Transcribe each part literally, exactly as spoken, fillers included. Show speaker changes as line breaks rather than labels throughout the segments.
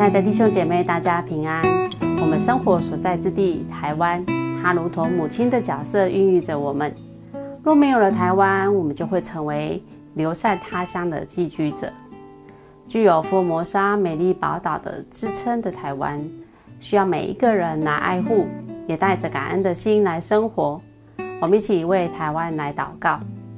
亲爱的弟兄姐妹，大家平安。我们生活所在之地台湾，它如同母亲的角色孕育着我们。若没有了台湾，我们就会成为流散他乡的寄居者。具有福尔摩沙美丽宝岛的支撑的台湾，需要每一个人来爱护，也带着感恩的心来生活。我们一起为台湾来祷告。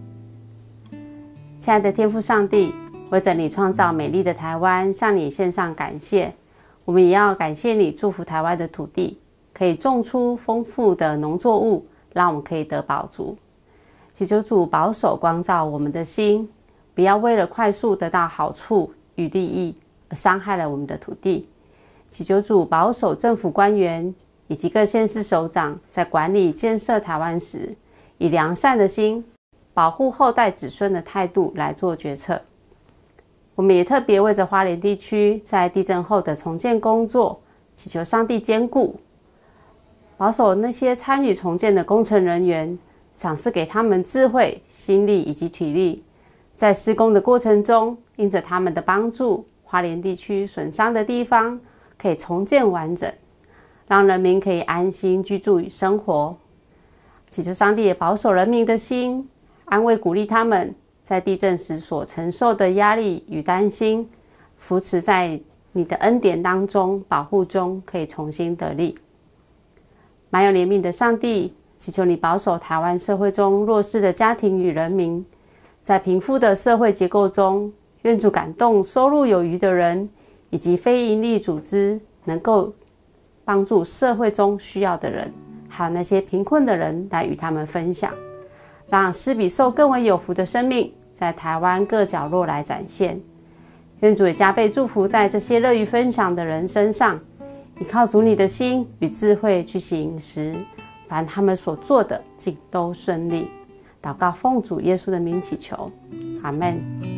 亲爱的天父上帝，为着你创造美丽的台湾，向你献上感谢。我们也要感谢你祝福台湾的土地，可以种出丰富的农作物，让我们可以得饱足。祈求主保守光照我们的心，不要为了快速得到好处与利益而伤害了我们的土地。祈求主保守政府官员以及各县市首长在管理建设台湾时，以良善的心保护后代子孙的态度来做决策。我们也特别为着花莲地区在地震后的重建工作，祈求上帝坚固，保守那些参与重建的工程人员，赏赐给他们智慧、心力以及体力，在施工的过程中，因着他们的帮助，花莲地区损伤的地方可以重建完整，让人民可以安心居住与生活。祈求上帝也保守人民的心，安慰鼓励他们在地震时所承受的压力与担心，扶持在你的恩典当中、保护中，可以重新得力。满有怜悯的上帝，祈求你保守台湾社会中弱势的家庭与人民，在贫富的社会结构中，愿主感动收入有余的人，以及非营利组织，能够帮助社会中需要的人，还有那些贫困的人，来与他们分享，让施比受更为有福的生命在台湾各角落来展现。愿主也加倍祝福在这些乐于分享的人身上，依靠主你的心与智慧去行时，凡他们所做的尽都顺利。祷告奉主耶稣的名祈求，阿们。